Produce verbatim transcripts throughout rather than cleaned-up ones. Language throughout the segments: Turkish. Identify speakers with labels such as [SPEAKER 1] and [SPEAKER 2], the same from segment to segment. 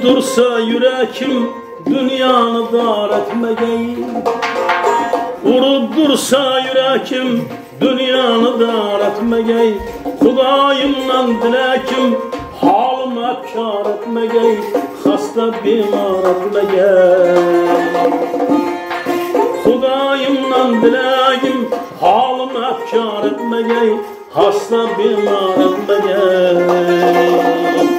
[SPEAKER 1] dursa yürekim dünyanı dar etmeyeyim. Urup dursa yürekim dünyanı dar etmeyeyim. Hudayımdan dilekim halım efkar etmeyeyim. Hasta bimar etmeyeyim. Hudayımdan dilekim halım efkar etmeyeyim. Hasta bimar etmeyeyim.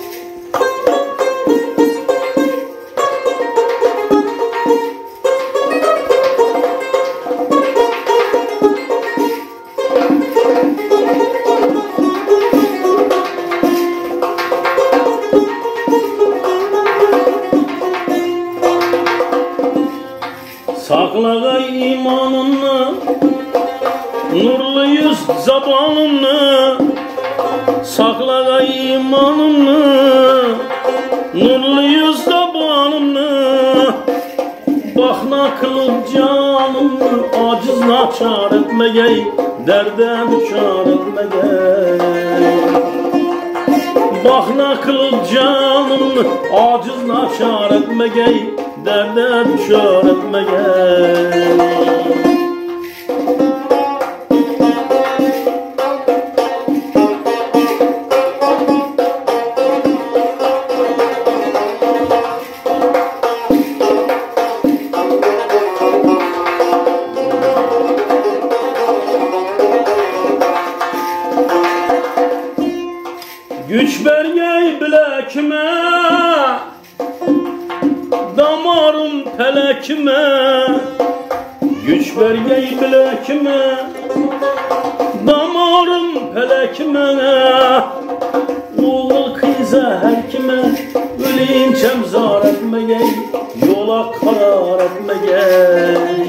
[SPEAKER 1] Sakla imanını, nurlu yüz zabanını. Sakla imanını, nurlu yüz zabanını. Bak nakılıp canımı, aciz naçar etmeyey, derde düşar etmeyey. Bak nakılıp canımı, aciz naçar etmeyey, derde düşar etmeyey. Güç bergey bilekime, damarım pelekime. Güç bergey bilekime, damarım pelekime. Oğul kıyza her kime, öleyim çemzar etmeyey, yola karar etmeyey.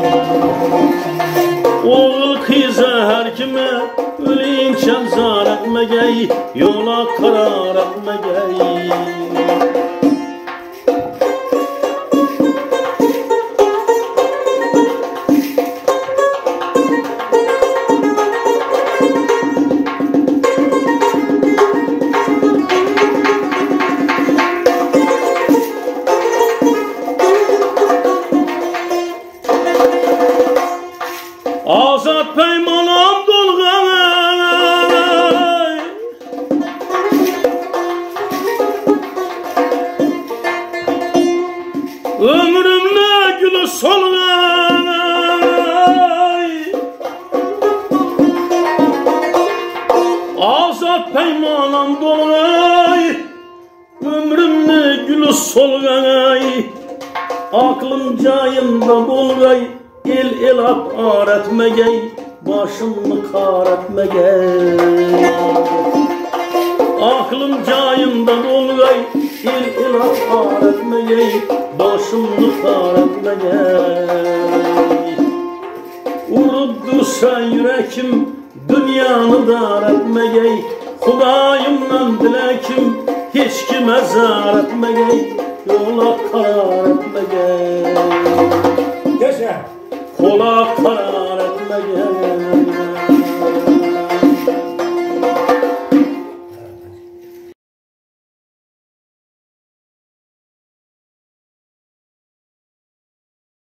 [SPEAKER 1] Oğul kıyza her kime, öleyim çemzar etmeyey, yola karar etmeyey. Azat peymanam dolgay, ömrümde gülü solgay. Azat peymanam dolgay, ömrümde gülü solgay. Aklım cayında bulgay, el el apar etmeyey, başımı kar etmeyey. Aklım cayında bulgay, el el apar etmeyey, başımı kar etmeyey. Urup dursa yürekim dünyanı dar etmeyey. Hudayımdan dilekim hiç kime zar etmeyey, yola karar etmeyey.
[SPEAKER 2] Yaşa.
[SPEAKER 1] Kola karar etmeyey.